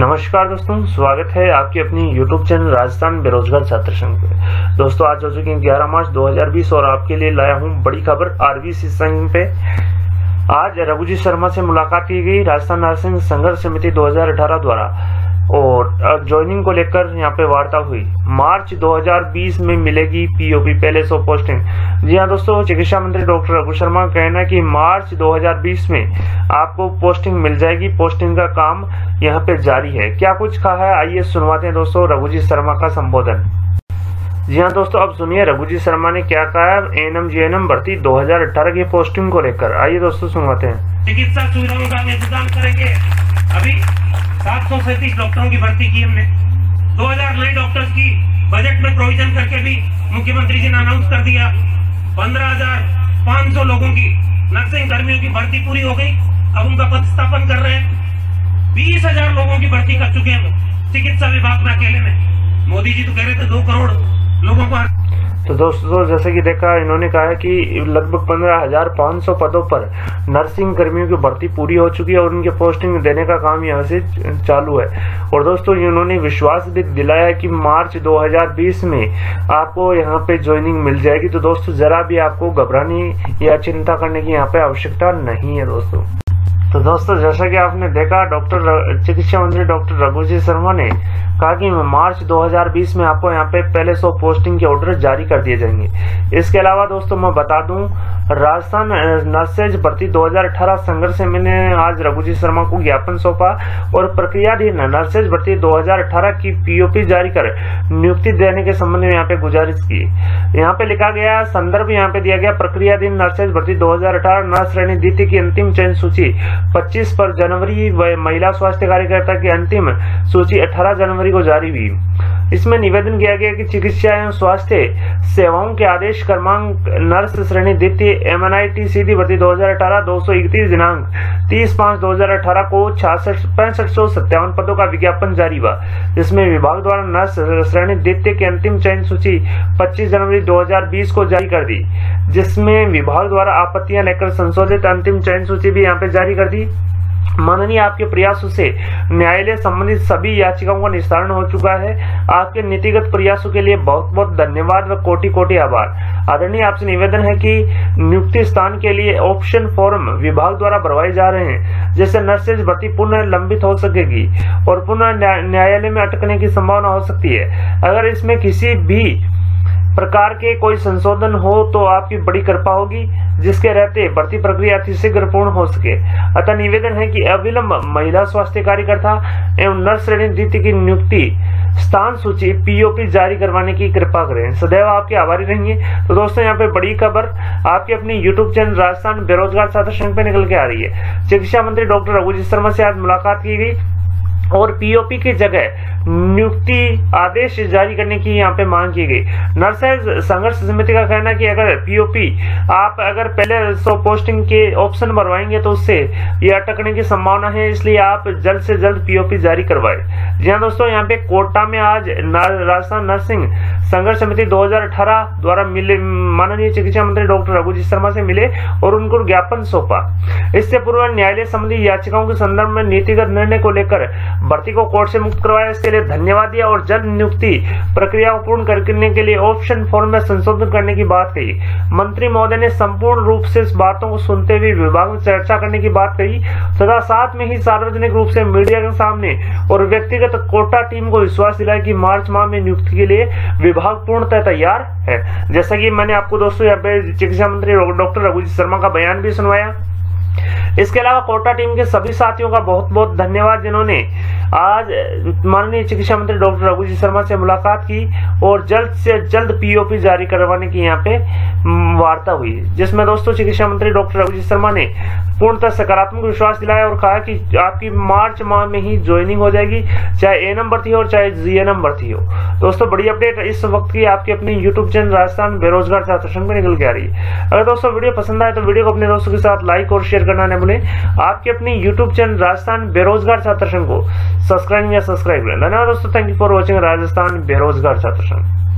नमस्कार दोस्तों, स्वागत है आपके अपनी YouTube चैनल राजस्थान बेरोजगार छात्र संघ पे। दोस्तों आज हो चुके हैं 11 मार्च 2020 और आपके लिए लाया हूं बड़ी खबर RBC संघ पे। आज रघुजी शर्मा से मुलाकात की गई राजस्थान नर्सिंग संघर्ष समिति 2018 द्वारा और ज्वाइनिंग को लेकर यहां पे वार्ता हुई। मार्च 2020 में मिलेगी POP पहले 100 पोस्टिंग। जी हाँ दोस्तों, चिकित्सा मंत्री डॉक्टर रघु शर्मा का कहना है कि मार्च 2020 में आपको पोस्टिंग मिल जाएगी। पोस्टिंग का काम यहाँ पे जारी है। क्या कुछ कहा है, आइए सुनवाते हैं दोस्तों रघुजी शर्मा का संबोधन। जी हाँ दोस्तों, अब सुनिए रघुजी शर्मा ने क्या कहा है ANM GNM भर्ती 2018 की पोस्टिंग को लेकर। आइए दोस्तों सुनवाते हैं। चिकित्सा सुविधाओं का इंतजाम करेंगे। अभी 737 डॉक्टरों की भर्ती की हमने। 2000 नए डॉक्टर्स की बजट में प्रोविजन करके भी मुख्यमंत्री जी ने अनाउंस कर दिया। 15,500 लोगों की नर्सिंग कर्मियों की भर्ती पूरी हो गई। अब उनका पदस्थापन कर रहे हैं। 20,000 लोगों की भर्ती कर चुके हैं चिकित्सा विभाग में अकेले में। मोदी जी तो कह रहे थे 2 करोड़ लोगों को। तो दोस्तों जैसे कि देखा, इन्होंने कहा है कि लगभग 15,500 पदों पर नर्सिंग कर्मियों की भर्ती पूरी हो चुकी है और उनके पोस्टिंग देने का काम यहाँ से चालू है। और दोस्तों इन्होंने विश्वास भी दिलाया है कि मार्च 2020 में आपको यहाँ पे ज्वाइनिंग मिल जाएगी। तो दोस्तों जरा भी आपको घबराने या चिंता करने की यहाँ पे आवश्यकता नहीं है दोस्तों। तो दोस्तों जैसा कि आपने देखा, चिकित्सा मंत्री डॉक्टर रघुजी शर्मा ने कहा कि मार्च 2020 में आपको यहाँ पे पहले 100 पोस्टिंग के ऑर्डर जारी कर दिए जाएंगे। इसके अलावा दोस्तों मैं बता दूं, राजस्थान नर्सेज भर्ती 2018 संघर्ष से मैंने आज रघुजी शर्मा को ज्ञापन सौंपा और प्रक्रियाधीन नर्सेज भर्ती 2018 की POP जारी कर नियुक्ति देने के संबंध में यहाँ पे गुजारिश की। यहाँ पे लिखा गया संदर्भ, यहाँ पे दिया गया प्रक्रियाधीन नर्सेज भर्ती 2018 नर्स श्रेणी द्वितीय की अंतिम चयन सूची 25 जनवरी व महिला स्वास्थ्य कार्यकर्ता की अंतिम सूची 18 जनवरी को जारी हुई। इसमें निवेदन किया गया कि चिकित्सा एवं स्वास्थ्य सेवाओं के आदेश क्रमांक नर्स श्रेणी द्वितीय MNIT सीधी भर्ती 2018 231 दिनांक 30/5/2018 को 6557 पदों का विज्ञापन जारी हुआ, जिसमें विभाग द्वारा नर्स श्रेणी द्वितीय की अंतिम चयन सूची 25 जनवरी 2020 को जारी कर दी, जिसमें विभाग द्वारा आपत्तियां लेकर संशोधित अंतिम चयन सूची भी यहाँ पे जारी कर दी। माननीय आपके प्रयासों से न्यायालय संबंधित सभी याचिकाओं का निस्तारण हो चुका है। आपके नीतिगत प्रयासों के लिए बहुत बहुत धन्यवाद व कोटि कोटि आभार। आदरणीय आपसे निवेदन है कि नियुक्ति स्थान के लिए ऑप्शन फॉर्म विभाग द्वारा भरवाए जा रहे हैं, जिससे नर्सेज भर्ती पुनः लंबित हो सकेगी और पुनः न्यायालय में अटकने की संभावना हो सकती है। अगर इसमें किसी भी प्रकार के कोई संशोधन हो तो आपकी बड़ी कृपा होगी, जिसके रहते भर्ती प्रक्रिया अतिशीघ्र पूर्ण हो सके। अतः निवेदन है कि अविलंब महिला स्वास्थ्य कार्यकर्ता एवं नर्स श्रेणी द्वितीय की नियुक्ति स्थान सूची POP जारी करवाने की कृपा करें। सदैव आपके आभारी रहेंगे। तो दोस्तों यहाँ पे बड़ी खबर आपके अपनी YouTube चैनल राजस्थान बेरोजगार छात्र संघ पे निकल के आ रही है। चिकित्सा मंत्री डॉक्टर रघुजी शर्मा से आज मुलाकात की गई और POP की जगह नियुक्ति आदेश जारी करने की यहाँ पे मांग की गई। नर्सेज संघर्ष समिति का कहना है कि अगर POP आप अगर पहले 100 पोस्टिंग के ऑप्शन भरवाएंगे तो उससे ये अटकने की संभावना है, इसलिए आप जल्द से जल्द POP जारी करवाए। जी हाँ दोस्तों, यहाँ पे कोटा में आज राजस्थान नर्सिंग संघर्ष समिति 2018 द्वारा मिले माननीय चिकित्सा मंत्री डॉक्टर रघुजी शर्मा से मिले और उनको ज्ञापन सौंपा। इससे पूर्व न्यायालय संबंधी याचिकाओं के संदर्भ में नीतिगत निर्णय को लेकर भर्ती को कोर्ट से मुक्त करवाया। इसके लिए धन्यवाद दिया और जल्द नियुक्ति प्रक्रिया को पूर्ण करने के लिए ऑप्शन फॉर्म में संशोधन करने की बात कही। मंत्री महोदय ने संपूर्ण रूप से इस बातों को सुनते हुए विभाग में चर्चा करने की बात कही तथा साथ में ही सार्वजनिक रूप से मीडिया के सामने और व्यक्तिगत कोटा टीम को विश्वास दिलाया कि मार्च माह में नियुक्ति के लिए विभाग पूर्णतः तैयार है। जैसा कि मैंने आपको दोस्तों यहाँ पे चिकित्सा मंत्री डॉक्टर रघुजी शर्मा का बयान भी सुनवाया। इसके अलावा कोटा टीम के सभी साथियों का बहुत बहुत धन्यवाद, जिन्होंने आज माननीय चिकित्सा मंत्री डॉक्टर रघुजी शर्मा से मुलाकात की और जल्द से जल्द POP जारी करवाने की यहाँ पे वार्ता हुई, जिसमें दोस्तों चिकित्सा मंत्री डॉक्टर रघुजी शर्मा ने पूर्णतः सकारात्मक विश्वास दिलाया और कहा कि आपकी मार्च माह में ही ज्वाइनिंग हो जाएगी, चाहे ANM भर्ती हो और चाहे GNM भर्ती हो। दोस्तों बड़ी अपडेट इस वक्त की आपके अपनी YouTube चैनल राजस्थान बेरोजगार छात्र संघ में निकल के आ रही है। अगर दोस्तों वीडियो पसंद आए तो वीडियो को अपने दोस्तों के साथ लाइक और शेयर करना न भूलें। आपके अपनी YouTube चैनल राजस्थान बेरोजगार छात्र संघ को सब्सक्राइब करें। धन्यवाद दोस्तों, thank you for watching Rajasthan बेरोजगार छात्र संघ।